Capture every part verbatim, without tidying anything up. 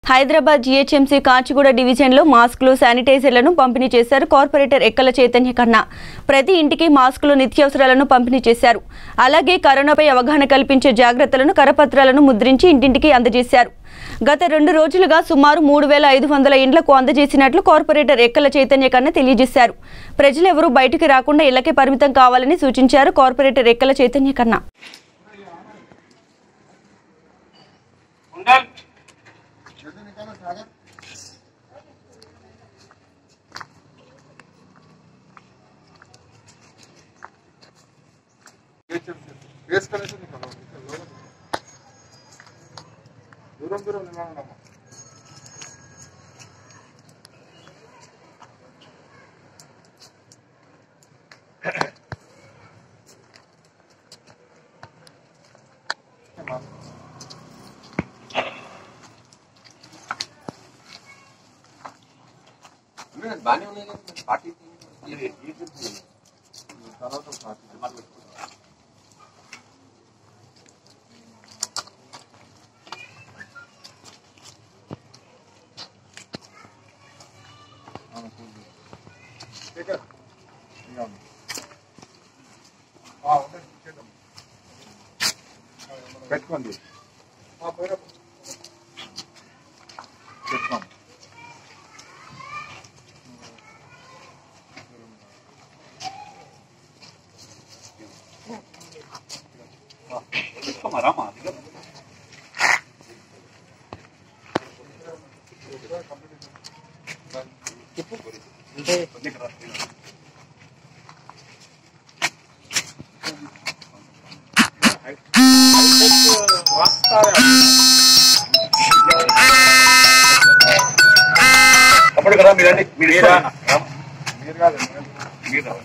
Hyderabad GHMC Kachiguda డివిజన్లో మాస్కులు శానిటైజర్లను పంపిణీ చేశారు కార్పొరేటర్ ఎక్కల చైతన్య కన్నా. ప్రతి ఇంటికి మాస్కులు నిత్యావసరాలను పంపిణీ చేశారు. అలాగే కరోనాపై అవగాహన కల్పించే జాగ్రత్తలను కరపత్రాలను ముద్రించి ఇంటింటికి అందజేశారు. గత రెండు రోజులుగా సుమారు మూడు వేల ఐదు వందల ఇండ్లకు అందజేసినట్లు కార్పొరేటర్ ఎక్కల చైతన్య కన్నా తెలియజేశారు. ప్రజలెవరూ బయటికి రాకుండా ఇళ్లకే పరిమితం కావాలని సూచించారు కార్పొరేటర్ ఎక్కల చైతన్య కన్నా. दूर दूर निवारण బానే ఉన్నాయి పార్టీ తర్వాత పార్టీ పెట్టుకోండి పెట్టుకోండి పెట్టుకోమారామా చెప్పు అంటే అప్పుడు కదా మీరండి మీరు మీరు కాదు మీరు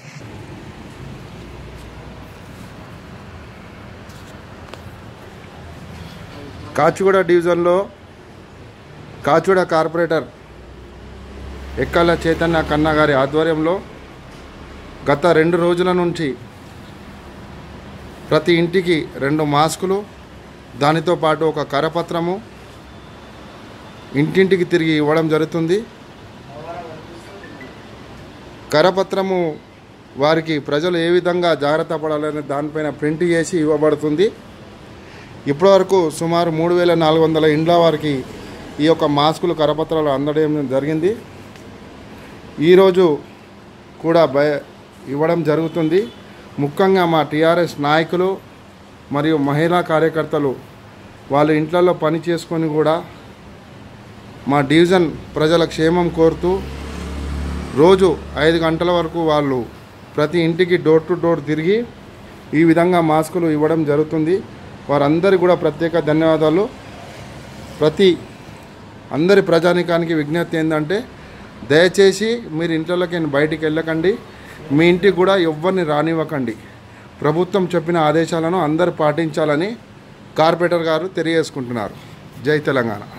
కాచిగూడ డివిజన్లో కాచిగూడ కార్పొరేటర్ ఎక్కల చైతన్య కన్నా గారి ఆధ్వర్యంలో గత రెండు రోజుల నుంచి ప్రతి ఇంటికి రెండు మాస్కులు, దానితో పాటు ఒక కరపత్రము ఇంటింటికి తిరిగి ఇవ్వడం జరుగుతుంది. కరపత్రము వారికి ప్రజలు ఏ విధంగా జాగ్రత్త పడాలనే దానిపైన ప్రింట్ చేసి ఇవ్వబడుతుంది. ఇప్పటివరకు సుమారు మూడు వేల నాలుగు వందల ఇండ్ల వారికి ఈ యొక్క మాస్కులు కరపత్రాలు అందడం జరిగింది. ఈరోజు కూడా భయ ఇవ్వడం జరుగుతుంది. ముఖ్యంగా మా టీఆర్ఎస్ నాయకులు మరియు మహిళా కార్యకర్తలు వాళ్ళ ఇంట్లలో పని చేసుకొని కూడా మా డివిజన్ ప్రజల క్షేమం కోరుతూ రోజు ఐదు గంటల వరకు వాళ్ళు ప్రతి ఇంటికి డోర్ టు డోర్ తిరిగి ఈ విధంగా మాస్కులు ఇవ్వడం జరుగుతుంది. వారందరికీ కూడా ప్రత్యేక ధన్యవాదాలు. ప్రతి అందరి ప్రజానికానికి విజ్ఞప్తి ఏంటంటే దయచేసి మీరు ఇంట్లోకి బయటికి వెళ్ళకండి, మీ ఇంటికి కూడా ఎవ్వరిని రానివ్వకండి. ప్రభుత్వం చెప్పిన ఆదేశాలను అందరూ పాటించాలని కార్పొరేటర్ గారు తెలియజేసుకుంటున్నారు. జై తెలంగాణ.